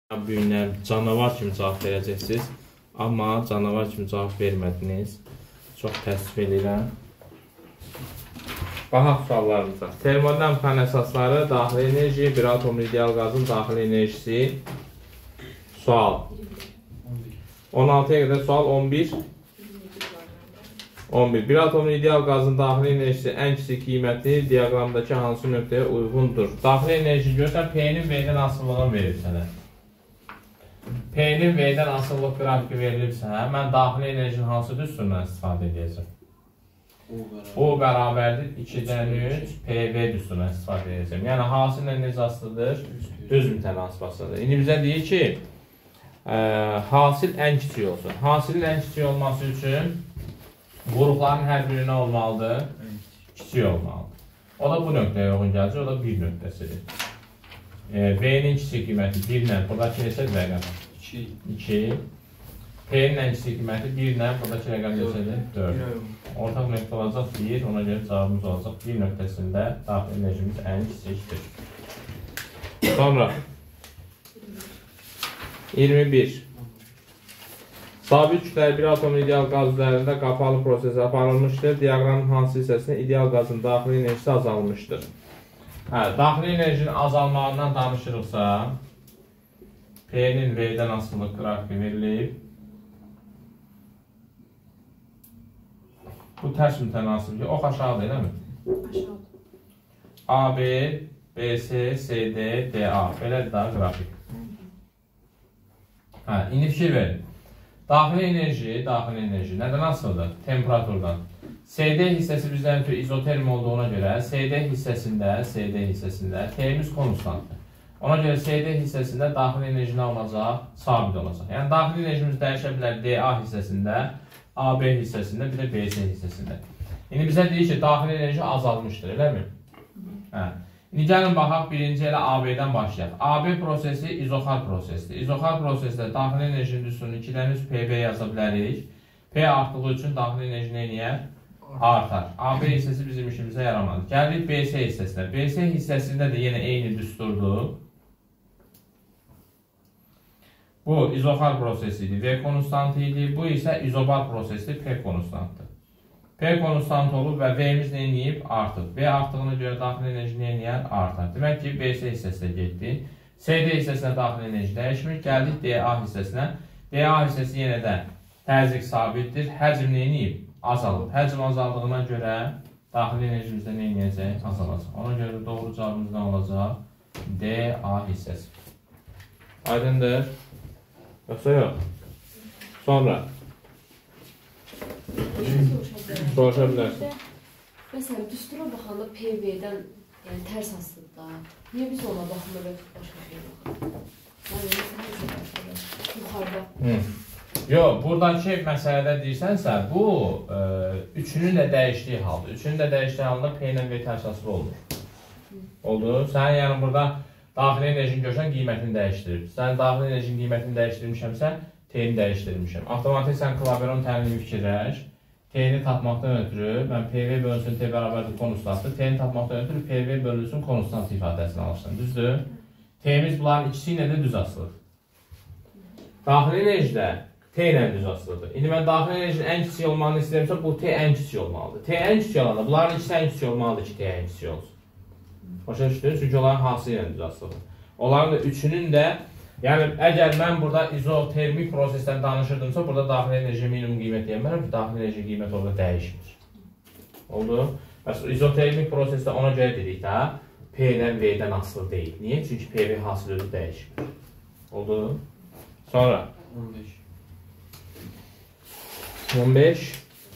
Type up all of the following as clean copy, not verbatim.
Büyünlər canavar kimi cavab verəcəksiniz. Amma canavar kimi cavab vermədiniz. Çox təəssüf edirəm. Baxaq suallarımıza. Termodinamikanın əsasları, daxili enerji, bir atomlu ideal qazın daxili enerjisi. Sual. 16-ya qədər sual 11. 11. Bir atomlu ideal qazın daxili enerjisi ən kiçik qiyməti diaqramdakı hansı nöqtəyə uyğundur? Daxili enerji görsən, P-nin V-dən asıllığını verir sənə. P-nin V-dən asıllıq qrafiki verilirsə, mən daxili enerjinin hansı düsturundan istifadə edəcəm? O bərabərdir 2-dən 3 PV düsturundan istifadə edəcəm. Yəni, hasillə necə asılıdır? Düz mütənasib asılıdır. İndi bizə deyir ki, hasil ən kiçik olsun. Hasilin ən kiçik olması üçün qrupların hər biri nə olmalıdır? Kiçik olmalıdır. O da bu nöqtəyə uyğun gələcək, o da 1 nöqtəsidir. V-nin kiçik qiyməti 1 ilə, buradakı neçədir rəqəm? 2. P-nin ən kiçik qiyməti 1 ilə, buradakı rəqəm neçədir? 4. Ortaq nöqtə olacaq 1, ona görə cavabımız olacaq 1 nöqtəsində daxil enerjimiz ən kiçikdir. Sonra 21. Sabit kütləli bir atomlu ideal qaz üzərində qapalı proses aparılmışdır. Diaqramın hansı hissəsində ideal qazın daxili enerjisi azalmışdır? Daxili enerjinin azalmağından danışırıqsa, P-nin V-dən asıllıq qrafiki verilib. Bu tərs mütənasibdir. Ox aşağıdır, eləmi? Aşağıdır. AB, BC, CD, DA. Belədir daha qrafik. İndi fikir verin. Daxili enerji nədən asılıdır? Temperaturdan. CD hissəsi bizdən ötürü izoterm olduğuna görə CD hissəsində T-miz konstantdır. Ona görə CD hissəsində daxili enerji nə olacaq? Sabit olacaq. Yəni, daxili enerjimiz dəyişə bilər DA hissəsində, AB hissəsində, bir də BC hissəsində. İndi bizə deyir ki, daxili enerji azalmışdır, eləmi? İndi gəlin baxaq, birinci elə AB-dən başlayaq. AB prosesi izoxar prosesidir. İzoxar prosesdə daxili enerjinin düsturunu 2-dən 3 PV yaza bilərik. P artdığı üçün daxili enerji neyiniyər? Artar. AB hissəsi bizim işimizə yaramadı. Gəldik BC hissəsinə. BC hissəsində də yenə eyni düsturdur. Bu izoxar prosesidir. V konstantı idi. Bu isə izobar prosesidir. P konstantdır. P konstantı olub və V-miz neyiniyib? Artıb. V artdığına görə daxili enerji neyiniyər? Artar. Demək ki, BC hissəsinə getdi. CD hissəsinə daxili enerji dəyişmir. Gəldik DA hissəsinə. DA hissəsi yenə də təzyiq sabitdir. Həcm neyiniyib? Azalıb. Həcm azaldığına görə daxili enerjimizdə nə inəyəcək? Azalacaq. Ona görə doğru cavabımız nə olacaq? DA hissəsi. Aydındır. Yoxsa yox? Sonra. Soruşa bilərsin. Məsələn, düstura baxanda PV-dən tərs asılıdır da. Niyə biz ona baxmırıq? Başqa şey baxırıq. Yuxarıda. Yox, buradakı məsələdə deyirsənsə, bu üçünün də dəyişdiyi haldır. Üçünün də dəyişdiyi halında P ilə V tərs asılı olur. Oldu. Sən yəni burada daxili enerjini görsən, qiymətini dəyişdirir. Sən daxili enerjinin qiymətini dəyişdirmişəmsə, T-ni dəyişdirmişəm. Avtomatik sən klaviron təlimini fikirləş. T-ni tapmaqdan ötürü, mən PV bölünsün T bərabərdir konstantdır. T-ni tapmaqdan ötürü PV bölünsün konstant ifadəsini alırsan. Düzdür? T-miz bunların ikisi ilə də düz asılır. Daxili enerjidə T ilə düz asılıdır. İndi mən daxili enerjinin ən kiçik olmağını istəyirəmsə, bu T ən kiçik olmalıdır. T ən kiçik olanda, bunların ikisi ən kiçik olmalıdır ki, T ən kiçik olsun. Başa düşdünüz? Çünki onların hansı ilə düz asılıdır. Onların da üçünün də, yəni əgər mən burada izotermik prosesdən danışırdımsa, burada daxili enerji minimum qiymət deyəmərəm ki, daxili enerji qiymət orada dəyişmir. Oldu? Bəs izotermik prosesdə ona görə dedik də, P ilə V-dən asılı deyil. Niyə? Çünki PV hasil özü dəyişmir. Oldu? Sonra 15.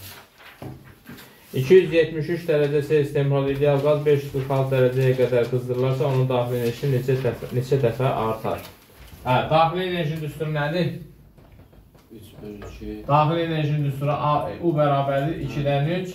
273 dərəcə Celsius temperaturlu ideal qaz 546 dərəcəyə qədər qızdırılarsa, onun daxili enerjisi neçə dəfə artar? Daxili enerjinin düsturu nədir? 3/2. Daxili enerjinin düsturu U bərabərdir 2-dən 3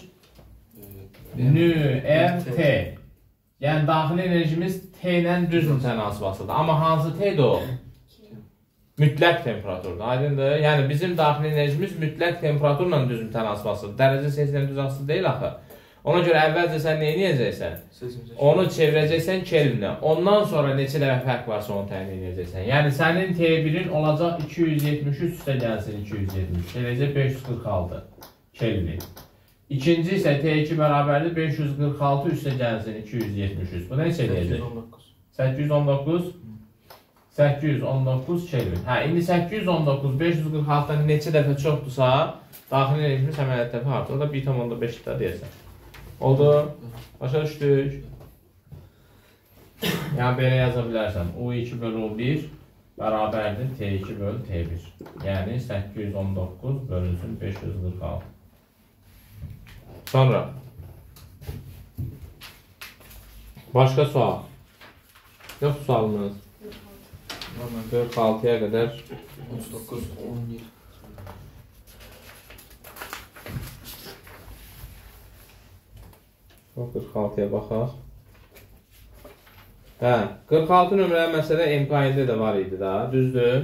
nÜ-R-T. Yəni, daxili enerjimiz T ilə düz mütənasib asılıdır. Amma hansı T-dir o? Mütləq temperaturdur. Aydındır. Yəni, bizim daxili enerjimiz mütləq temperaturla düz mütənasib asılıdır. Dərəcə Celsius'lə düz asılı deyil axı. Ona görə əvvəlcə sən nə edəcəksən? Onu çevirəcəksən Kelvinə. Ondan sonra neçə dəfə fərq varsa onu təyin edəcəksən. Yəni sənin T1-in olacaq 273 üstə gəlsin 273. Eləcə 546 Kelvin. İkinci isə T2 bərabərdir 546 üstə gəlsin 273. Bu neçə eləyəcək? 819. 819 Kelvin. Hə, indi 819 546-dan neçə dəfə çoxdursa, daxili enerjimiz əməliyyat dəfə artır. O da 1,5 deyəsən. Oldu. Başa düşdük. Yəni belə yaza bilərsən. U2 bölü U1 bərabərdir T2 bölü T1. Yəni 819 bölünsün 546. Sonra başqa sual. Yox sualınız. 46-ya qədər 39, 17. O 46-ya baxaq. Hə, 46 nömrəli məsələ MKN-də də var idi da, düzdür?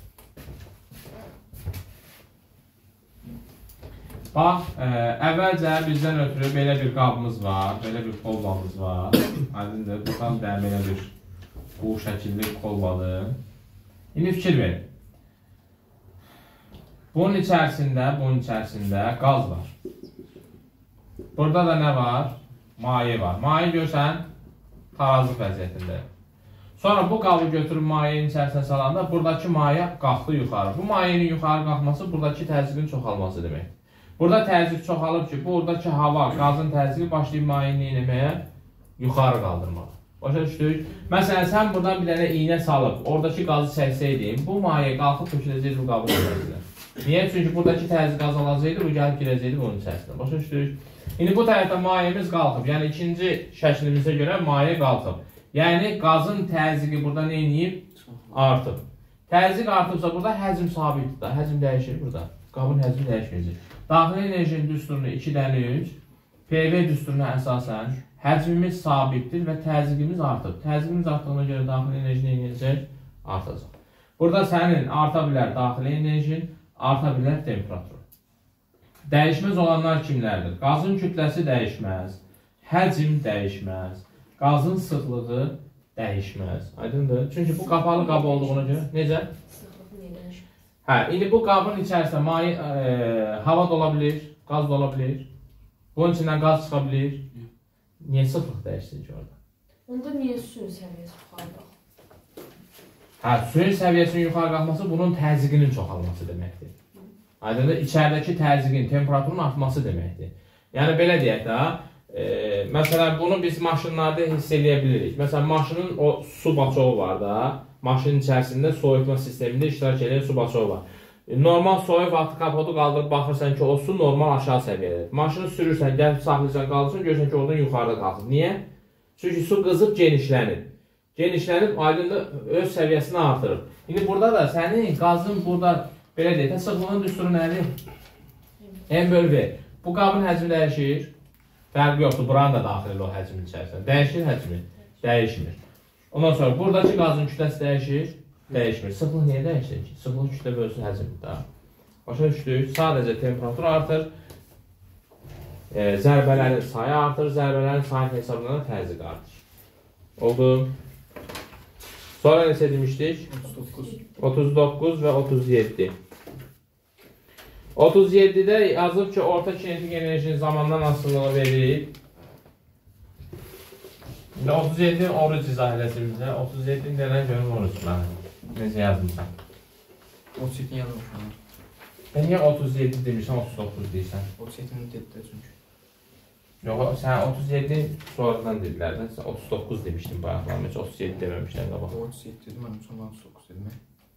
Bax, əvvəlcə bizdən ötürü belə bir qabımız var, belə bir kolbamız var. Aydındır, buradan da belə bir bu şəkilli kolbadır. İndi fikir verin. Bunun içərisində qaz var. Burada da nə var? Maye var. Maye görsən, tarazlıq vəziyyətində. Sonra bu qabı götürüb mayenin içərisinə salanda buradakı maye qalxdı yuxarı. Bu mayenin yuxarı qalxması buradakı təzyiqin çoxalması demək. Burada təzyiq çoxalıb ki, buradakı hava, qazın təzyiqi başlayıb mayeni eləməyə, yuxarı qaldırmağa. Başa düşdük. Məsələn, sən buradan bir dənə iynə salıb, oradakı qazı çəksəydin, bu maye qalxıb töküləcəkdir bu qabın içərisinə. Niyə? Çünki buradakı təzyiq azalacaqdır, bu gəlib girəcəkdir bunun içərisinə. Başa düşdük. İndi bu tərəfdə mayemiz qalxıb. Yəni ikinci şəklimizə görə maye qalxıb. Yəni qazın təzyiqi burada nə edib? Artıb. Təzyiq artıbsa burada həcm sabitdir. Həcm dəyişir burada. Qabın həcmi dəyişməyəcək. Daxili enerjinin düsturunu 2-dən 3, PV düsturuna əsasən həcmimiz sabitdir və təzyiqimiz artıb. Təzyiqimiz artdığına görə daxili enerji nə edəcək? Artacaq. Burada sənin arta bilər daxili enerjin, arta bilər temperatur. Dəyişməz olanlar kimlərdir? Qazın kütləsi dəyişməz, həcm dəyişməz, qazın sıxlığı dəyişməz. Aydındır? Çünki bu qapalı qab olduğuna görə necə? Sıxlığı niyə dəyişməz? Hə, indi bu qabın içərisində hava da ola bilir, qaz da ola bilir. Bunun içindən qaz çıxa bilir. Niyə sıxlıq dəyişsin ki orada? Onda niyə suyun səviyyəsi yuxarı qalxır? Hə, suyun səviyyəsinin yuxarı qalxması bunun təzyiqinin çoxalması deməkdir. Aydındır, içəridəki təzyiqin, temperaturun artması deməkdir. Yəni belə deyək də, məsələn bunu biz maşınlarda hiss edə bilirik. Məsələn, maşının o su baçovu var da, maşının içərisində soyutma sistemində iştirak edən su baçovu var. Normal soyuq vaxtı kapotu qaldırıb baxırsan ki, o su normal aşağı səviyyədir. Maşını sürürsən, gəlib saxlayırsan, qalırsan, görürsən ki, oradan yuxarıda qalxır. Niyə? Çünki su qızıb genişlənir. Genişlənib, aydındır, öz səviyyəsini artırır. İndi burada da sənin qazın burada, belə deyək, sıxlığın düsturu nədir? M bölü V. Bu qabın həcmi dəyişir. Fərqi yoxdur, buranın da daxil o həcmin içərisində. Dəyişir həcmi? Dəyişmir. Ondan sonra buradakı qazın kütləsi dəyişir. Dəyişmir. Sıxlıq niyə dəyişir ki? Sıxlıq kütlə bölüsü həcmdir da. Başa düşdük. Sadəcə temperatur artır. Zərbələrin sayı artır. Zərbələrin sayı hesablanan təzyiq artır. Oldu. Sonra neçə demişdik? 39 və 37. 37-də yazıb ki, orta kinetik enerjinin zamandan asılılığı verir. 37 oruç izah eləsin bizə. 37-ni denən görüm oruç mənə. Necə yazmışsan? 37 yazmışam. Niyə 37 demişsən, 39 deyirsən? 37-ni dedilər çünki. Yox, sən 37 sonradan dedilər də, sən 39 demişdin bayaqlarım, heç 37 deməmişdən qabaq. 37 dedim, mən sonra 39 dedim.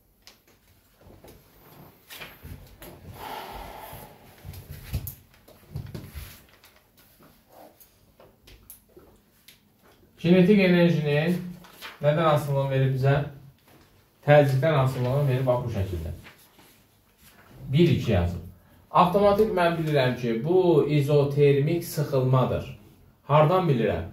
Kinetik enerjinin nədən asılılığını verir bizə? Təzyiqdən asılılığını verir, bax bu şəkildə. 1-2 yazıb. Avtomatik mən bilirəm ki, bu izotermik sıxılmadır. Hardan bilirəm?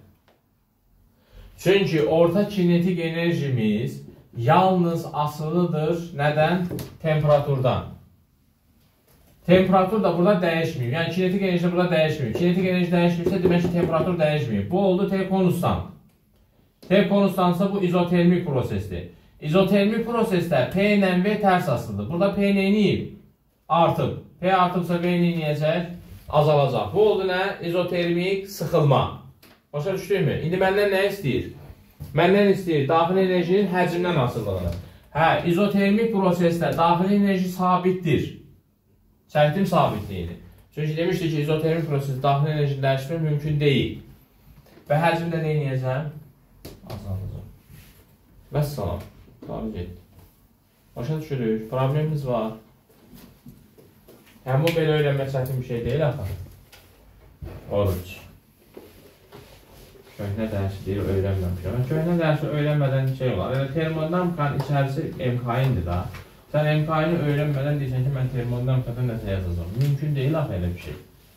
Çünki orta kinetik enerjimiz yalnız asılıdır nədən? Temperaturdan. Temperatur da burada dəyişməyib. Yəni kinetik enerji burada dəyişməyib. Kinetik enerji dəyişmirsə demək ki, temperatur dəyişməyib. Bu oldu T konstant. T konstantsa bu izotermik prosesdir. İzotermik prosesdə P ilə V tərs asılıdır. Burada P neyini artıb. P artıbsa V neyəcək? Azalacaq. Bu oldu nə? İzotermik sıxılma. Başa düşdükmü? İndi məndən nə istəyir? Məndən istəyir daxili enerjinin həcmdən asıllığını. Hə, izotermik prosesdə daxili enerji sabitdir. Çətin sabitliyini. Çünki demişdik ki, izotermik prosesdə daxili enerji dəyişmək mümkün deyil. Və həcmdə nə edəcəm? Azalacaq. Vəssalam. Tabi getdi. Başa düşürük. Problemimiz var. Həm bu belə öyrənmək çətin bir şey deyil axı. Oruç. Köhnə dərsi deyir, öyrənməmişəm. Köhnə dərsi öyrənmədən şey olar. Yəni, termodinamikanın içərisi MK-indir da. Sən MK-ini öyrənmədən deyirsən ki, mən termodinamikada nəsə yazacağam. Mümkün deyil axı elə bir şey.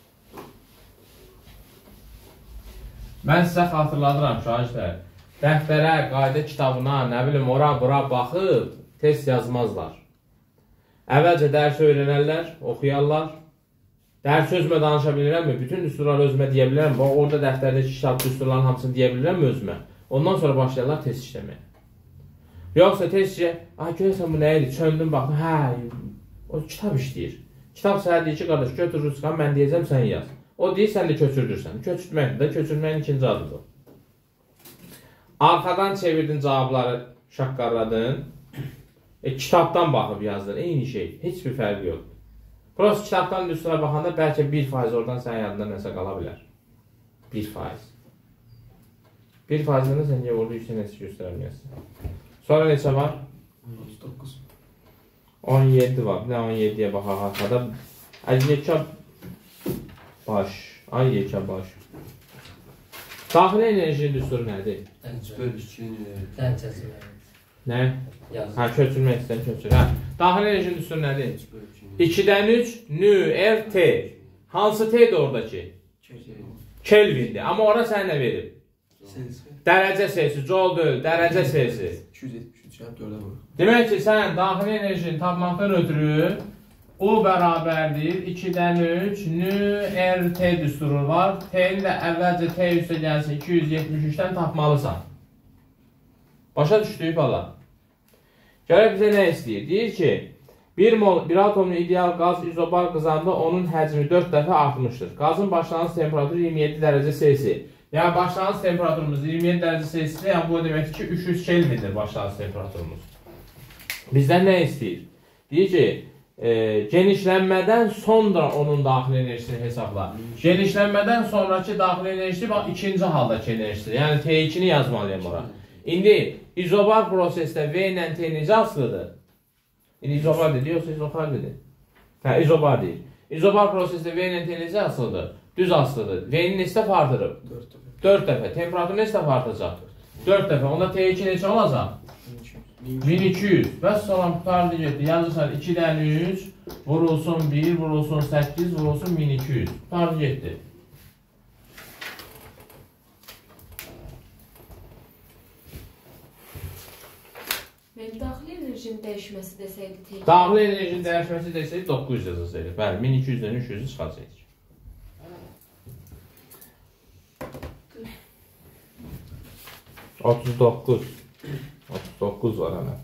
Mən sizə xatırladıram şahidlər. Dəftərə, qayda kitabına, nə bilim, ora-bura baxıb test yazmazlar. Əvvəlcə dərsi öyrənərlər, oxuyarlar. Dərs özümə danışa bilirəmmi? Bütün düsturları özümə deyə bilirəm. Bax, orada dəftərdəki kitab düsturların hamısını deyə bilirəmmi özümə? Ondan sonra başlayarlar test işləməyə. Yoxsa test işlə, görəsən bu nə idi? Çöndüm, baxdım, hə, o kitab işləyir. Kitab sənə deyir ki, qardaş, götür Rusqan, mən deyəcəm, sən yaz. O deyir, sən də köçürdürsən. Köçürtməkdir də, köçürməyin ikinci adıdır. Arxadan çevirdin cavabları, şaqqarladın. Kitabdan baxıb yazdın, eyni şey, heç bir fərqi yoxdur. Prost kitabdan düstura baxanda bəlkə 1% oradan sənin yadında nəsə qala bilər. 1%. 1%-dən sən niyə orada yüksək nəsə göstərməyəsən. Sonra neçə var? 39. 17 var. Nə 17-yə baxaq arxada? Yekə baş. Ay yekə baş. Daxili enerjinin düsturu nədir? Nə? Hə, köçürmək istəyən köçür. Hə, daxili enerjinin düsturu nədir? 2-dən 3 nü, R, T. Hansı T'dir oradakı? Kelvindir. Amma ora sənə nə verib? Dərəcə sayısı, joule deyil, dərəcə sayısı. 273 4-ə vurur. Demək ki, sən daxili enerjini tapmaqdan ötürü O bərabərdir 2-dən 3 nü, R, T düsturu var. T'ni də əvvəlcə T üstə gəlsin 273-dən tapmalısan. Başa düşdük bala. Gələk bizə nə istəyir? Deyir ki, bir atomlu ideal qaz izobar qızanda onun həcmi 4 dəfə artmışdır. Qazın başlanğıc temperaturu 27 dərəcə Celsi. Yəni başlanğıc temperaturumuz 27 dərəcə Celsi'dir. Yəni bu deməkdir ki, 300 Kelvindir başlanğıc temperaturumuz. Bizdən nə istəyir? Deyir ki, genişlənmədən sonra onun daxili enerjisini hesabla. Genişlənmədən sonraki daxili enerjisi bax ikinci haldakı enerjisidir. Yəni T2-ni yazmalıyım ora. İndi izobar prosesdə V ilə T necə asılıdır? İndi izobar dedi, yoxsa izobar dedi? Hə, izobar deyil. İzobar prosesdə V ilə T necə asılıdır? Düz asılıdır. V-ni neçə dəfə artırıb? 4 dəfə. Temperatur neçə dəfə artacaq? 4 dəfə. Onda T2 neçə olacaq? 1200. Bəs salam qutardı getdi. Yazırsan 2-dən 3, vurulsun 1, vurulsun 8, vurulsun 1200. Qutardı getdi. Daxili enerjinin dəyişməsi desəydi T2. Daxili enerjinin dəyişməsi desəydi 900 yazılsaydı. Bəli, 1200-dən 300-ü çıxacaqdı. $39. 39 var hələ.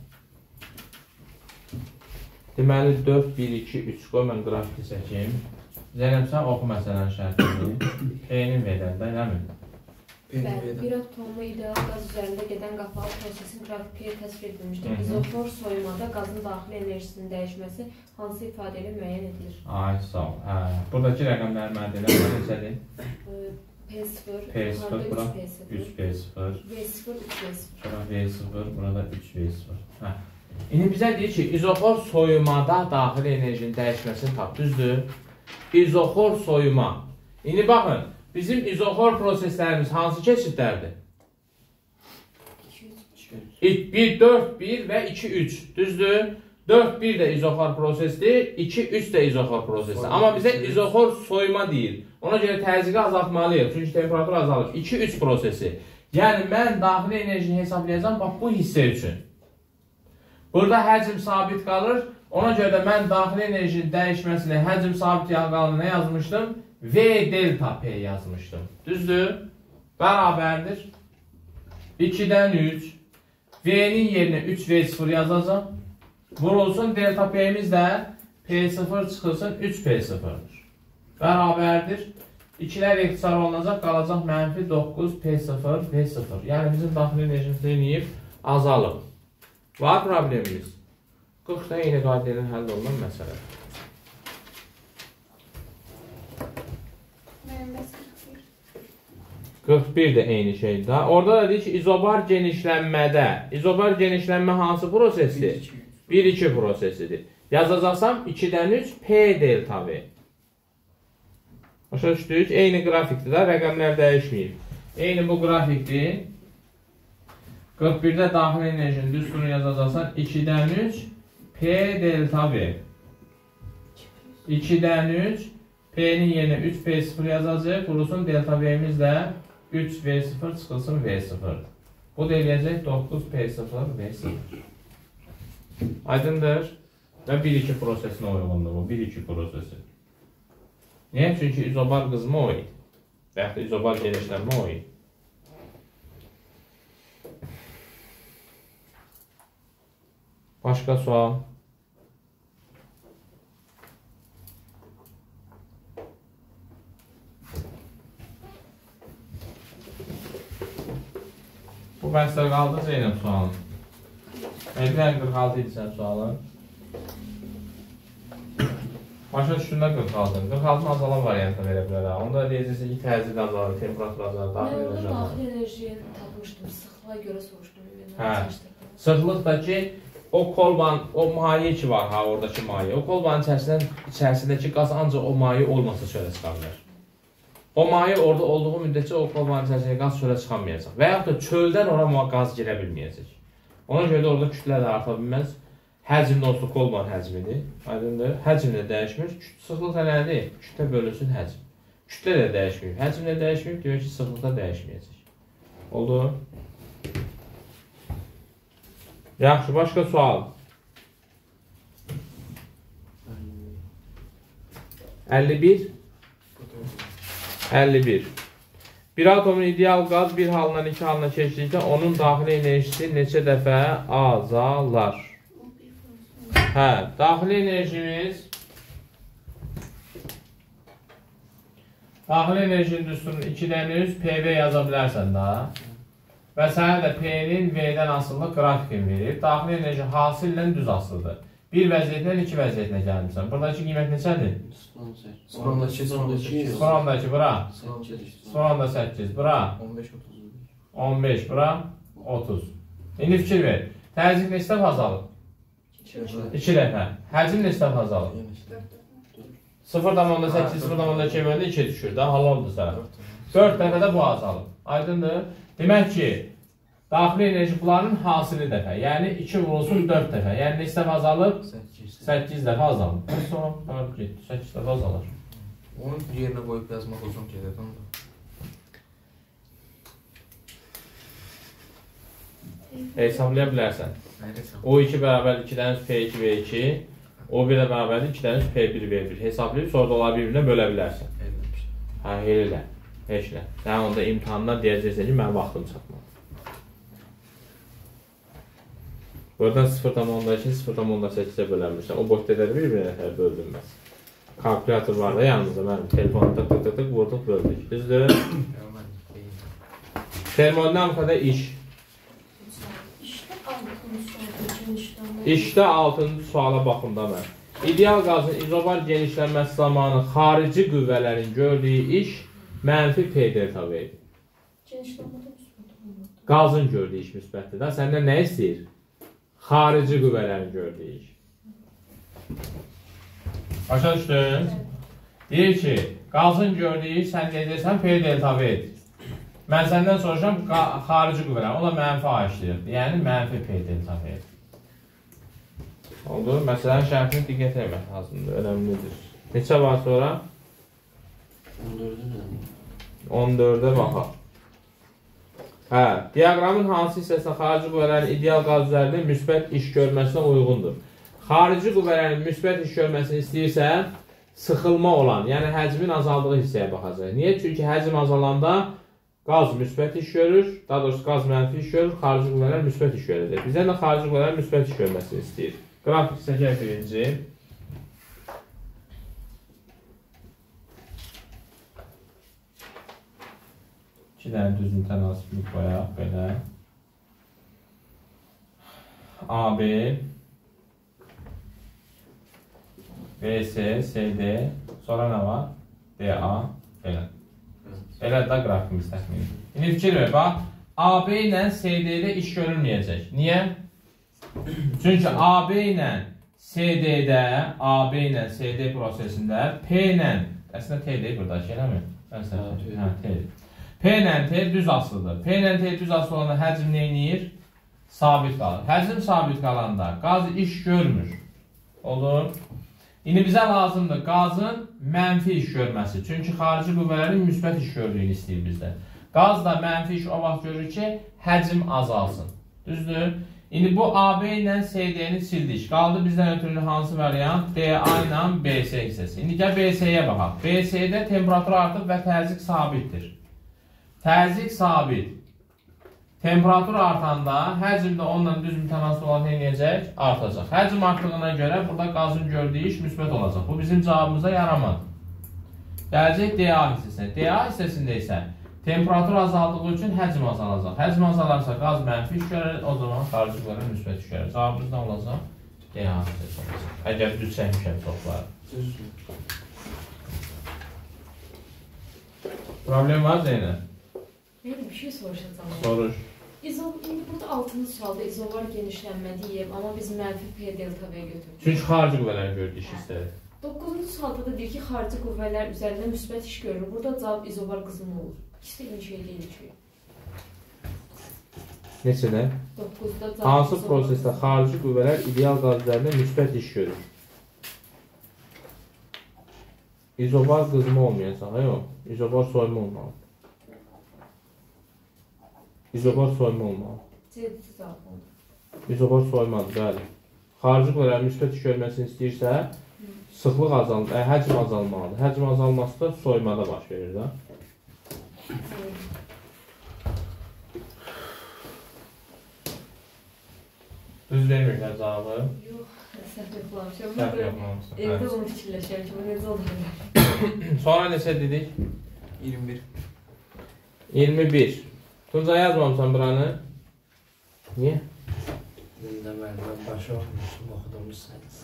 Deməli 4, 1, 2, 3 qoy mən qrafiki çəkim. Zeynəb sən oxu məsələn şərtini. P-nin verəndə, eləmi? Bəli, bir atomlu ideal qaz üzərində gedən qapalı prosesin qrafiki təsvir edilmişdir. İzofor soyumada qazın daxili enerjisinin dəyişməsi hansı ifadə ilə müəyyən edilir? Ay, sağ ol. Buradakı rəqəmləri mənə deyirəm, neçədir? P0, P0, bura 3P0, V0, 3V0. bura V0, burada 3V0. İndi bizə deyir ki, izofor soyumada daxili enerjinin dəyişməsini tap, düzdür? İzofor soyuma. İndi baxın, bizim izofor proseslərimiz hansı keçidlərdir? 1, 4, 1 və 2, 3, düzdür? 4, 1 də izofor prosesdir, 2, 3 də izofor prosesdir. Amma bizə izofor soyuma deyir. Ona görə təzyiqi azaltmalıyıq, çünki temperatur azalır. 2, 3 prosesi. Yəni, mən daxili enerjini hesablayacağım, bax, bu hissə üçün. Burada həcm sabit qalır, Ona görə də mən daxili enerjinin dəyişməsini həcm sabit yağ qalınlığına yazmışdım. V delta P yazmışdım. Düzdür? Bərabərdir. 2-dən 3. V'nin yerinə 3V0 yazacaq. Vurulsun delta P'miz də P0 çıxılsın 3P0'dır. Bərabərdir. 2'lər ixtisar olunacaq, qalacaq mənfi 9P0 V0. Yəni bizim daxili enerjimiz deyilməyib, azalıb. Var problemimiz. 40 da eyni qayda ilə həll olunan məsələdir. 41 də eyni şeydir. Orada da deyir ki, izobar genişlənmədə. İzobar genişlənmə hansı prosesdir? 1-2 prosesidir. Yazacaqsam 2-dən 3 P delta V. Başa düşdük. Eyni qrafikdir da, rəqəmlər dəyişməyib. Eyni bu qrafikdir. 41-də daxili enerjinin düsturunu yazacaqsan 2-dən 3 P delta V. 2-dən 3 P'nin yerinə 3P0 yazacaq. Vurulsun delta V'miz də 3V0 çıxılsın V0. Bu da eləyəcək 9P0 V0. Aydındır. Və 1-2 prosesinə uyğundur bu. 1-2 prosesi. Niyə? Çünki izobar qızma o idi. Və yaxud da izobar genişlənmə o idi. Başqa sual? Bu bəslər qaldı Zeynəb sualın. Eldən 46 idi sən sualın. Başa düşdündə 46. 46-nın azalan variantı verə bilər. Onda deyəcəksə ki, təzyiq azalır, temperatur azalır, daxil enerji azalır. Daxil enerjiyi tapmışdım, sıxlığa görə soruşdum. Sıxlıq da ki, o kolban, o maye ki var ha, oradakı maye. O kolbanın içərisindəki qaz ancaq o maye olmasa çölə çıxa bilər. O maye orada olduğu müddətcə o kolbanın içərisində qaz çölə çıxamayacaq. Və yaxud da çöldən ora qaz girə bilməyəcək. Ona görə də orada kütlə də arta bilməz. Həcm onsuz kolban həcmidir. Aydındır. Həcm də dəyişmir. Sıxlıq nədir? Kütlə bölünsün həcm. Kütlə də dəyişməyib. Həcm də dəyişməyib. Deyir ki, sıxlıq da dəyişməyəcək. Oldu? Yaxşı, başqa sual. 51. 51. Bir atomun ideal qaz bir halından iki halına keçdikdə onun daxili enerjisi neçə dəfə azalar? Hə, daxili enerjimiz daxili enerjinin düsturunu 2-dən 3 PV yaza bilərsən da. Və sənə də P-nin V-dən asılı qrafikin verir. Daxili enerji hasillə düz asılıdır. Bir vəziyyətlə 2 vəziyyətinə gəlmişsən. Buradakı qiymət neçədir? 0.2 bura. 0.8 bura. 15 bura. 30. İndi fikir ver. Təzyiq neçə dəfə azalır? 2 dəfə. Həcm neçə dəfə azalır? 0.8, 0.2 bölündə 2 düşür. Daha haloldur sənə. 4 dəfə də bu azalır. Aydındır. Demək ki, daxili enerji bunların hasili dəfə. Yəni 2 vurulsun 4 dəfə. Yəni neçə dəfə azalır? 8 dəfə azalır. Sonra 8 dəfə azalır. Onun yerinə qoyub yazmaq uzun gedir. Hesablaya bilərsən. O2 bərabər 2-dən 3 P2 V2. O1 bərabər 2-dən 3 P1 V1. Hesablayıb sonra da onları bir-birinə bölə bilərsən. Hə, elə. Heç nə. Sən onda imtahandan deyəcəksən ki, mənim vaxtım çatmadı. Buradan 0.2, 0.8-ə bölənmişsən. O boşdələri bir-birinə böldürməz. Kalkulator var da yanımızda. Mənim telefonu tık vurduq, böldük. Düzdür? Termodinamikada iş. İşdə 6-cı suala baxın da mən. İdeal qazın izobar genişlənməsi zamanı xarici qüvvələrin gördüyü iş mənfi P delta V-dir. Qazın gördüyü iş müsbətdir da. Səndən nə istəyir? Xarici qüvvələrin gördüyü iş. Başa düşdün? Deyir ki, qazın gördüyü iş sən deyəcəksən P delta V-dir. Mən səndən soruşam xarici qüvvələr. O da mənfi A işləyir. Yəni mənfi P delta V-dir. Oldu. Məsələn, şərtini diqqət etmək lazımdır. Önəmlidir. Neçə var sonra? 14-ə baxaq. Hə, diaqramın hansı hissəsinə xarici qüvvələrin ideal qaz üzərində müsbət iş görməsinə uyğundur? xarici qüvvələrin müsbət iş görməsini istəyirsən, sıxılma olan, yəni həcmin azaldığı hissəyə baxacaq. Niyə? Çünki həcm azalanda qaz müsbət iş görür, daha doğrusu qaz mənfi iş görür, xarici qüvvələr müsbət iş görəcək. Bizdən də xarici qüvvələrin müsbət iş görməsini istəyir. Qrafik çəkək birinci. İki dənə düz mütənasiblik qoyaq, belə. AB, BC, CD, sonra nə var? DA, belə. Belə də qrafikimiz təxmin edir. İndi fikir ver, bax, AB ilə CD-də iş görülməyəcək. Niyə? Çünki AB ilə CD-də, AB ilə CD prosesində P ilə, əslində T deyil buradakı, eləmi? P ilə T düz asılıdır. P ilə T düz asılı olanda həcm neyinir? Sabit qalır. Həcm sabit qalanda qaz iş görmür. Olur. İndi bizə lazımdır qazın mənfi iş görməsi. Çünki xarici qüvvələrin müsbət iş gördüyünü istəyir bizdən. Qaz da mənfi iş o vaxt görür ki, həcm azalsın. Düzdür? İndi bu AB ilə CD-ni sildik. Qaldı bizdən ötürü hansı variant? DA ilə BC hissəsi. İndi gəl BC-yə baxaq. BC-də temperatur artıb və təzyiq sabitdir. Təzyiq sabit. Temperatur artanda həcm də onunla düz mütənasib olan eləyəcək, artacaq. Həcm artdığına görə burada qazın gördüyü iş müsbət olacaq. Bu bizim cavabımıza yaramadı. Gələcək DA hissəsinə. DA hissəsində isə temperatur azaldığı üçün həcm azalacaq. Həcm azalarsa qaz mənfi iş görər, o zaman xarici qüvvələr müsbət iş görər. Cavabımız nə olacaq? DA hissəsi olacaq. Əgər düz çəkmişəm çoxları. Problem var Zeynəb? Benim bir şey soruşacağım. Soruş. İndi burada 6-cı sualda izobar genişlənmə deyib, amma biz mənfi P delta V götürdük. Çünki xarici qüvvələr gördük iş istədik. 9-cu sualda da deyir ki, xarici qüvvələr üzərində müsbət iş görür. Burada cavab izobar qızımı olur. İkisi eyni şey deyil ki. Neçədə? 9-da cavab Hansı prosesdə xarici qüvvələr ideal qaz üzərində müsbət iş görür? İzobar qızma olmayacaq, yox. İzobar soyma olmalı. İzobar soyma olmalı. C-ci cavab oldu. İzobar soymadır, bəli. Xarici qüvvələrin müsbət iş görməsini istəyirsə, sıxlıq azalmalıdır, həcm azalmalıdır. Həcm azalması da soymada baş verir də. Düz vermirlər cavabı? Yox, səhv yoxlamışam. Səhv yoxlamışsın. Evdə onu fikirləşəm ki, bu necə olur? Sonra neçə dedik? 21. 21. Tunca yazmamışsan buranı. Niyə? Dində mən başa oxumuşdum, oxuduğumuz sayısı.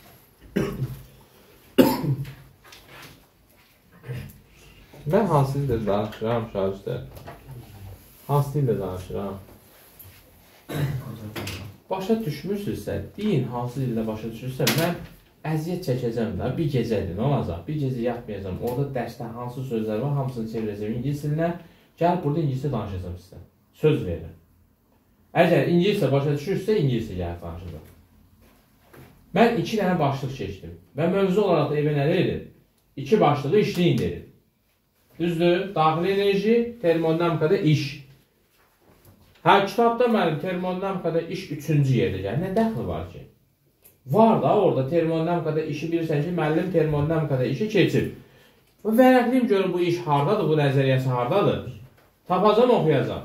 Mən hansı dildə danışıram şahistlər? Hansı dildə danışıram? Başa düşmürsünüzsə, deyin hansı dildə başa düşürsə, mən əziyyət çəkəcəm də, bir gecədir, nə olacaq? Bir gecə yatmayacam, orada dərsdə hansı sözlər var, hamısını çevirəcəm ingilis dilinə. Gəl burada ingiliscə danışacam sizə. Söz verirəm. Əgər ingiliscə başa düşürsə, ingiliscə gəlib danışacam. Mən 2 dənə başlıq keçdim və mövzu olaraq da evə nə dedim? 2 başlığı işləyin dedim. Düzdür? Daxili enerji, termodinamikada iş. Hər kitabda mənim termodinamikada iş 3-cü yerdə gəlir. Nə dəxli var ki? Var da orada termodinamikada işi bilirsən ki, müəllim termodinamikada işi keçib. Vərəqliyim görün bu iş hardadır, bu nəzəriyyəsi hardadır? Tapacam, oxuyacam.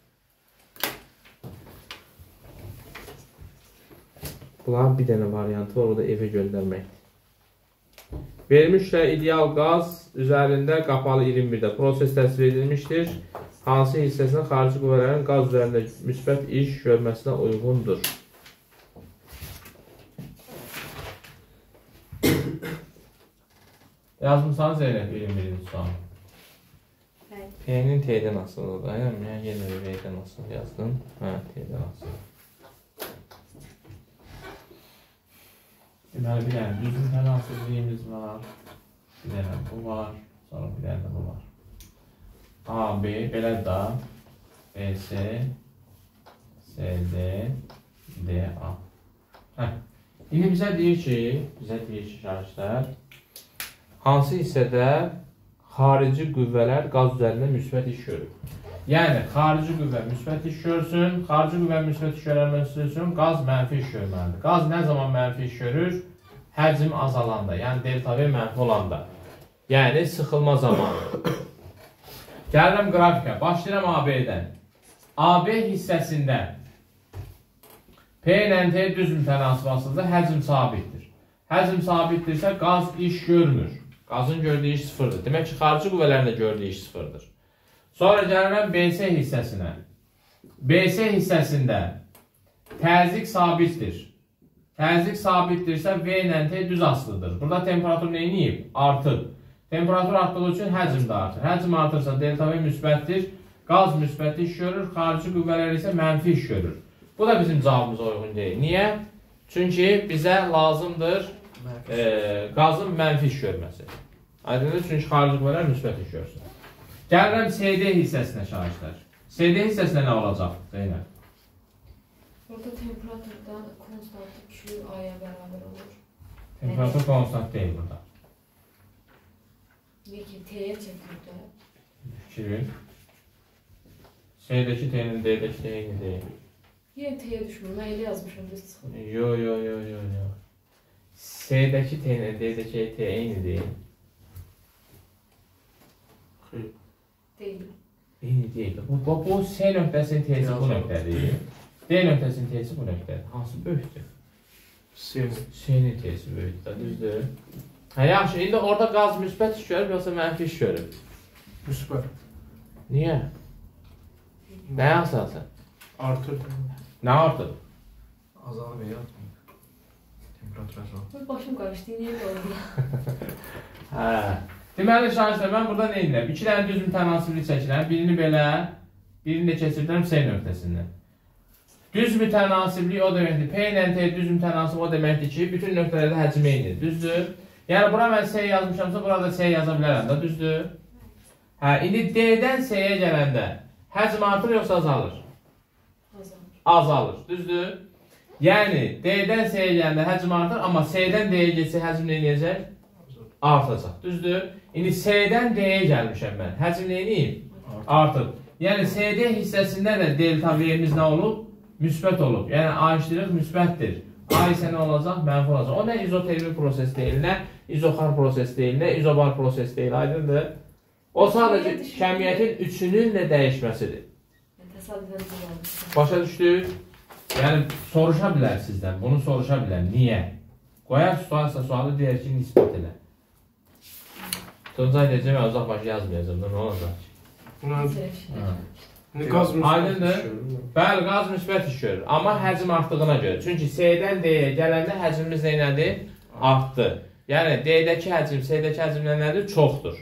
Bunların bir dənə variantı var, o da evə göndərməkdir. Vermişlər ideal qaz üzərində qapalı 21-də proses təsvir edilmişdir. Hansı hissəsində xarici qüvvələrin qaz üzərində müsbət iş görməsinə uyğundur? Yazmışsanız Zeynəb 21-ci sual. P-nin T-dən asılıdır. Yəni, yenə də V-dən asılı yazdım. Hə, T-dən asılı. Deməli, bir dənə düz mütənasibliyimiz var. Bir dənə bu var. Sonra bir dənə də bu var. A, B, belə da B, C, C, D, D, A. Hə. İndi bizə deyir ki, şahistlər, hansı hissədə xarici qüvvələr qaz üzərində müsbət iş görür? Yəni, xarici qüvvə müsbət iş görsün, xarici qüvvə müsbət iş görülməsi üçün qaz mənfi iş görməlidir. Qaz nə zaman mənfi iş görür? Həcm azalanda, yəni delta V mənfi olanda. Yəni, sıxılma zamanı. Gəlirəm qrafikə, başlayıram AB-dən. AB hissəsində P ilə T düz mütənasib asılıdır, həcm sabitdir. Həcm sabitdirsə, qaz iş görmür. Qazın gördüyü iş sıfırdır. Demək ki, xarici qüvvələrin də gördüyü iş sıfırdır. Sonra gəlirəm BC hissəsinə. BC hissəsində təzyiq sabitdir. Təzyiq sabitdirsə V ilə T düz asılıdır. Burada temperatur neyini artıb? Temperatur artdığı üçün həcm də artır. Həcm artırsa delta V müsbətdir. Qaz müsbət iş görür, xarici qüvvələr isə mənfi iş görür. Bu da bizim cavabımıza uyğun deyil. Niyə? Çünki bizə lazımdır qazın mənfi iş görməsi. Aydındır, çünki xarici qüvvələr müsbət iş görsün. Gəlirəm CD hissəsinə şahidlər. CD hissəsində nə olacaq? Zeynəb. Burada temperaturdan konstant QA-ya bərabər olur. Temperatur konstant deyil burada. Peki T'ye çəkirdə. Fikrin. C-dəki T'nin D-dəki T eyni deyil. Yenə T'ye düşmür. Mən elə yazmışam, düz çıxır. Yo. C-dəki T'nin D-dəki T eyni deyil. Deyil. Eyni deyil. Bu C nöqtəsinin T'si bu nöqtədir. D nöqtəsinin T'si bu nöqtədir. Hansı böyükdür? C-nin T'si böyükdür, düzdür. Hə, yaxşı, indi orada qaz müsbət iş görüb, yoxsa mənfi iş görüb? Müsbət. Niyə? Nəyə asasən? Artır. Nə artır? Azalır və ya artmır. Temperatur azalır. Başım qarışdı, niyə oldu? Hə. Deməli, şahidlər, mən burada nə edirəm? 2 dənə düz mütənasiblik çəkirəm. Birini belə, birini də keçirdirəm C nöqtəsindən. Düz mütənasiblik o deməkdir. P ilə T düz mütənasib o deməkdir ki, bütün nöqtələrdə həcm eynidir. Düzdür? Yəni, bura mən C yazmışamsa, burada C yaza bilərəm də, düzdür? Hə, indi D-dən C-yə gələndə həcm artır, yoxsa azalır? Azalır. Azalır, düzdür? Yəni, D-dən C-yə gələndə həcm artır, amma C-dən D-yə geçsə həcm neyəcək? Artacaq, düzdür? İndi C-dən D-yə gəlmişəm mən. Həcm neyini? Artıb. Yəni, CD hissəsində də delta V-miz nə olub? Müsbət olub. Yəni, A-işlıq müsbətdir. A isə nə olacaq? Mənfi olacaq. O nə izotermik proses deyil, nə izoxar proses deyil, nə izobar proses deyil, aydındır? O sadəcə kəmiyyətin üçünün də dəyişməsidir. Təsadüfən deyil. Başa düşdük? Yəni, soruşa bilər sizdən, bunu soruşa bilər. Niyə? Qoyar sualı deyər ki, nisbət elə. Tuncay deyəcəm, mən uzaq başı yazmayacam da, nə olacaq ki? Qaz müsbət Aydındır? Bəli, qaz müsbət iş görür. Amma həcm artdığına görə. Çünki C-dən D-yə gələndə həcmimiz nədir? Artdı. Yəni, D-dəki həcm, C-dəki həcmlə nədir? Çoxdur.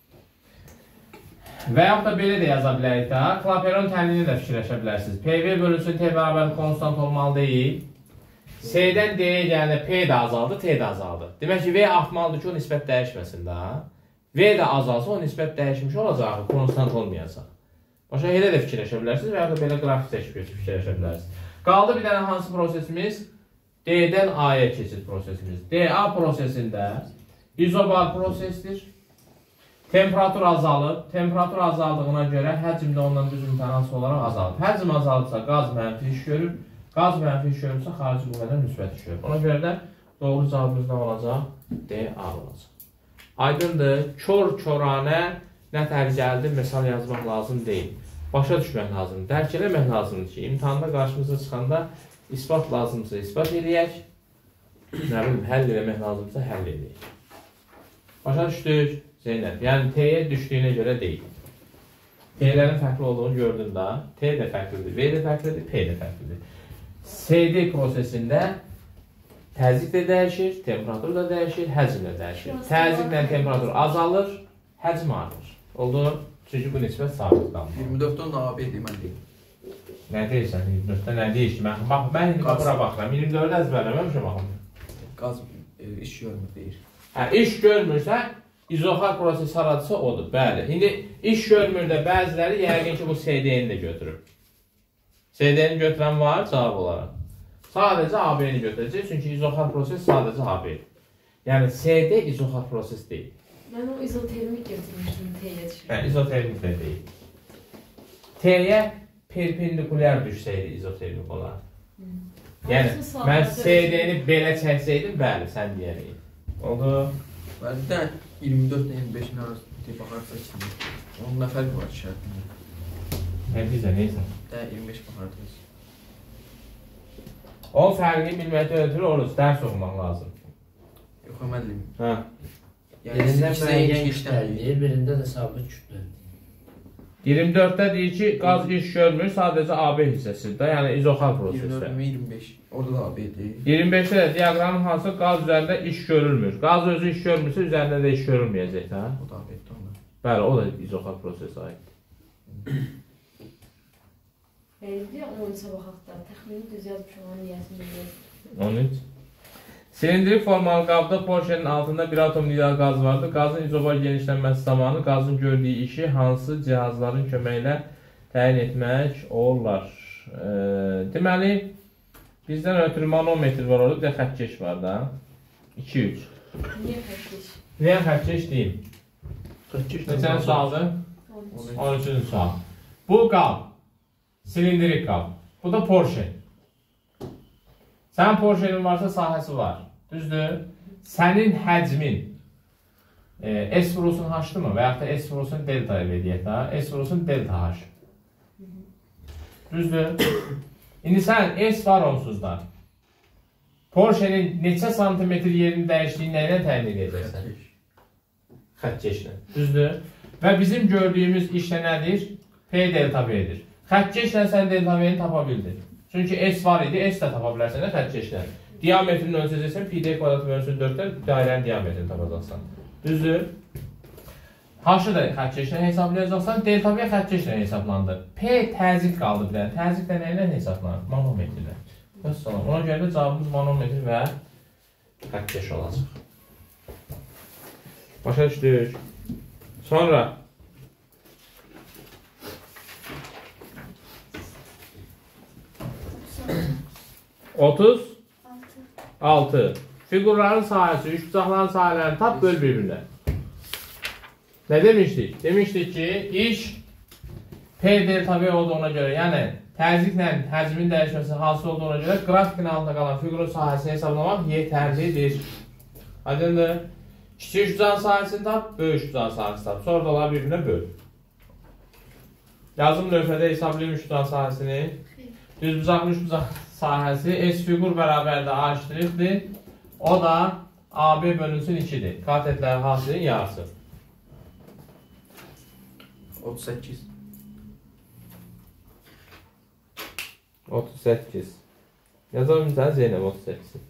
Və yaxud da belə də yaza bilərik də. Klaperon təmini də fikirləşə bilərsiniz. PV bölünsün T bərabər konstant olmalı deyil. C-dən D-yə gələndə P də azaldı, T də azaldı. Demək ki, V artmalıdır ki, o nisbət dəyişməsin də. V də azalsa, o nisbət dəyişmiş olacaq, konstant olmayacaq. Başa elə də fikirləşə bilərsiniz və ya da belə qrafik çəkib fikirləşə bilərsiniz. Qaldı bir dənə hansı prosesimiz? D-dən A-ya keçid prosesimiz. DA prosesində izobar prosesdir. Temperatur azalıb. Temperatur azaldığına görə həcm də ondan düz mütənasib olaraq azalıb. Həcm azalıbsa qaz mənfi iş görüb. Qaz mənfi iş görübsə xarici qüvvədən müsbət iş görüb. Ona görə də doğru cavabımız nə olacaq? DA olacaq. Aydındır, kör-köranə nə tərcəlidir, misal yazmaq lazım deyil. Başa düşmək lazımdır, dərk eləmək lazımdır ki, imtihanda qarşımıza çıxanda isbat lazımsa isbat eləyək, nə bilim, həll eləmək lazımsa həll eləyək. Başa düşdük, Zeynəb, yəni T-yə düşdüyünə görə deyil. T-lərin fərqli olduğunu gördün da, T də fərqlidir, V də fərqlidir, P də fərqlidir. CD prosesində təzyiq də dəyişir, temperatur da dəyişir, həcm də dəyişir. Təzyiqlə temperatur azalır, həcm artır. Oldu? Çünki bu nisbət sabit qalır. 24-dən də AB deməliyim. Nə deyirsən? 24-də nə deyir ki? Mən indi bura baxıram. 24-də əzbərləməmişəm baxım. Qaz iş görmür deyir. Hə, iş görmürsə, izoxar proses haradısa odur. Bəli. İndi iş görmür də bəziləri yəqin ki, bu CD-ni də götürüb. CD-ni götürən var cavab olaraq. Sadəcə AB-ni götürəcək, çünki izoxar proses sadəcə AB. Yəni, CD izoxar proses deyil. Mən o izotermik götürmüşdüm T-yə düşürəm. Hə, izotermik də deyil. T-yə perpendikulyar düşsəydi izoterik olar. Yəni, mən CD-ni belə çəksəydim, bəli, sən deyərik. Oldu? Bəli, də 24 ilə 25-in arasında baxarsa içində. Onun nə fərqi var şərtində? Nə deyirsən, neysən? Də 25 baxardınız. O fərqini bilməkdə ötürü olur, dərs oxumaq lazım. Yox, müəllim. Hə. Birində müəyyən işləyir. kütləliyir, birində də sabit kütləliyir. 24-də deyir ki, qaz iş görmür, sadəcə AB hissəsində, yəni izoxal prosesdə. 24-25, orada da AB-dir. 25-də də diaqramın hansı qaz üzərində iş görülmür. Qaz özü iş görmürsə, üzərində də iş görülməyəcək, hə? O da AB-dir onda. Bəli, o da izoxal prosesə aiddir. Bəli, 13-ə baxaq da, təxmini düz yazmış olan niyəsini biliriz. 13. Silindrik formalı qabda Porsche'nin altında bir atom nidal qaz vardır. Qazın izobal genişlənməsi zamanı qazın gördüyü işi hansı cihazların köməyi ilə təyin etmək olar? Deməli, bizdən ötürü manometr var orada, bir də xətkeş var da. 2-3. Niyə xətkeş? Niyə xətkeş deyim? Neçən sualdır? 13. 13-cü sual. Bu qab, silindrik qab. Bu da Porsche. Sənin Porsche'nin varsa sahəsi var. Düzdür? Sənin həcmin S vurusun H-dır mı? Və yaxud da S vurusun delta ilə deyək da. S vurusun delta H. Düzdür? İndi sən S var onsuzda. Porsche'nin neçə santimetr yerini dəyişdiyi nə ilə təyin edəcəksən? Xətkeşlə. Düzdür? Və bizim gördüyümüz işlə nədir? P delta V'dir. Xətkeşlə sən delta V'ni tapa bildin. Çünki S var idi, S də tapa bilərsən də xətkeşlə. Diametrini ölçəcəksən, pi-d kvadratı bölünsün 4-dən dairənin diametrini tapacaqsan. Düzdür? H-ı da xətkeşlə hesablayacaqsan, delta V xətkeşlə hesablandı. P təzyiq qaldı bir dənə. Təzyiq də nə ilə hesablanır? Manometrlə. Vəssalam. Ona görə də cavabımız manometr və xətkeş olacaq. Başa düşdük. Sonra 36. Figurların sahəsi, üçbucaqların sahələrini tap, böl bir-birinə. Nə demişdik? Demişdik ki, iş P delta V olduğuna görə, yəni təzyiqlə həcmin dəyişməsi hansı olduğuna görə qrafikin altında qalan figurun sahəsini hesablamaq yetərlidir. Aydındır? Kiçik üçbucağın sahəsini tap, böyük üçbucağın sahəsini tap. Sonra da onları bir-birinə böl. Yazım lövhədə hesablayım üçbucağın sahəsini. Düzbucaqlı üçbucaq sahəsi S figur bərabərdə A ştrixdir. O da AB bölünsün 2-dir. Katetlərin hasilinin yarısı. 38. 38. Yazalım sən Zeynəb 38.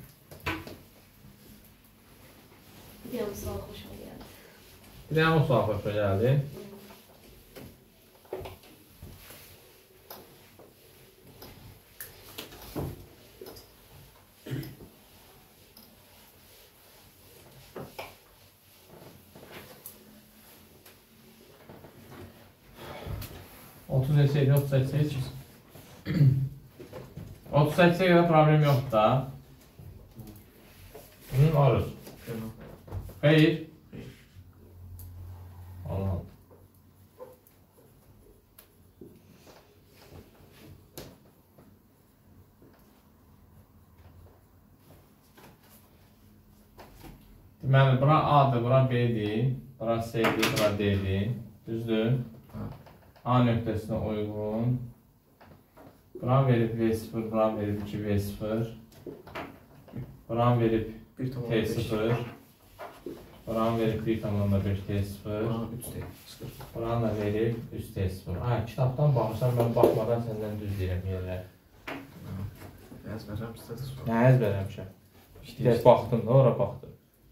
Bir dənə sual xoşuma gəldi. Bir dənə o sual xoşuma gəldi. Deseydi 38. 38'e kadar problem yok da. Arız. Hayır. Allah. Deməli, bura A'dır, bura B'dir, bura C'dir, bura D'dir. Düzdür? A nöqtəsinə uyğun. Buran verib V0, buran verib 2V0. Buran verib T0. Buran verib 1,5 T0. Buran da verib 3 T0. Ha, kitabdan baxırsan, mən baxmadan səndən düz deyirəm yerlər. Əzbərləmişsən. Nə əzbərləmişəm? İşte baxdın da, ora baxdın.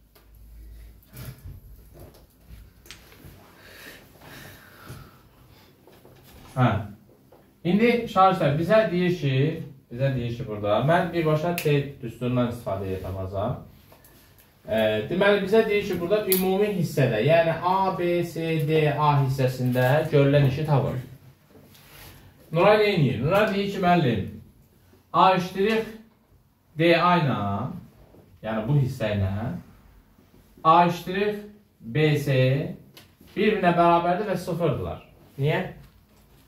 Hə. İndi şahıslar bizə deyir ki burada, mən birbaşa T düsturundan istifadə edəcəm. Deməli, bizə deyir ki, burada ümumi hissədə, yəni A, B, C, D, A hissəsində görülən işi tapır. Nuray nə edir? Nuray deyir ki, müəllim, A iştirik DA ilə, yəni bu hissə ilə, A iştirik BC bir-birinə bərabərdir və sıfırdırlar. Niyə?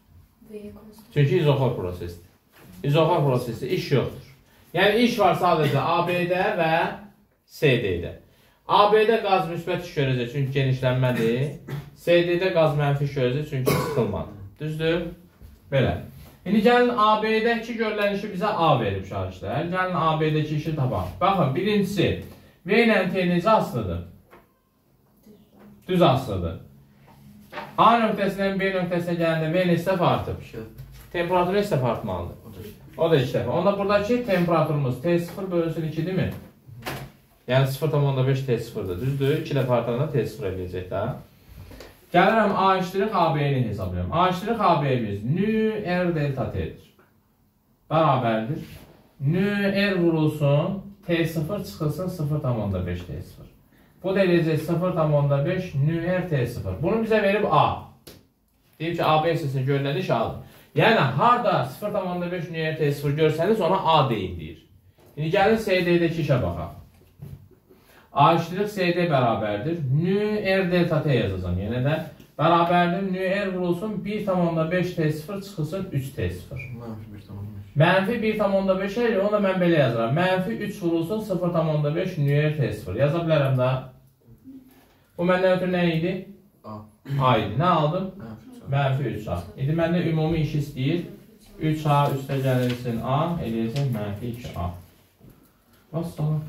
V konstant. Çünki izoxor prosesdir. İzoxor prosesdə iş yoxdur. Yəni iş var sadəcə ABD və CD-də. ABD qaz müsbət iş görəcək çünki genişlənmədir. CD-də qaz mənfi iş görəcək çünki sıxılmadır. Düzdür? Belə. İndi gəlin ABD-dəki görülən işi bizə A verib şahişlər. Gəlin ABD-dəki işi tapaq. Baxın, birincisi V ilə T necə asılıdır? Düz asılıdır. A nöqtəsindən B nöqtəsinə gələndə V neçə dəfə artıb? Temperatur neçə dəfə artmalıdır? O da 2 dəfə. Onda buradakı temperaturumuz T0 bölünsün 2 değil mi? Yəni 0,5 T0'dır. Düzdür? 2 dəfə artanda T0 eləyəcək də. Gəlirəm A iştirik AB-ni hesablayalım. A iştirik AB-miz nü R delta T'dir. Bərabərdir. Nü R vurulsun, T0 çıxılsın 0,5 T0. Bu da eləyəcək 0,5 nü R T0. Bunu bizə verib A. Deyib ki, AB hissəsini görülən iş A'dır. Yəni, harada 0,5 nü R T0 görsəniz ona A deyin deyir. İndi gəlin CD-dəki işə baxaq. A iştirik CD bərabərdir. Nü R delta T yazacağım. Yenə də bərabərdir. Nü R vurulsun 1,5 T0 çıxılsın 3 T0. Mənfi 1,5 elə, onu da mən belə yazıram. Mənfi 3 vurulsun 0,5 nü R T0. Yaza bilərəm da. Bu məndən ötürü nə idi? A. A idi. Nə aldım? Mənfi 3A. İndi məndə ümumi iş istəyir. 3A üstə gəlirsin A, eləyəcək mənfi 2A. Bax sana.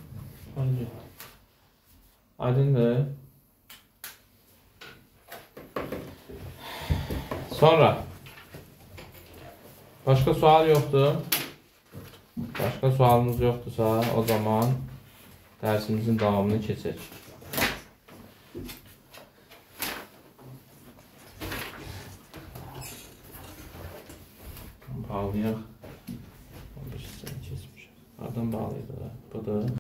Aydındır. Sonra. Başqa sual yoxdur. Başqa sualımız yoxdursa, o zaman dərsimizin davamını keçək. Bağlayaq. 15 səni keçmişəm. Ardın bağlaydı da. Budur.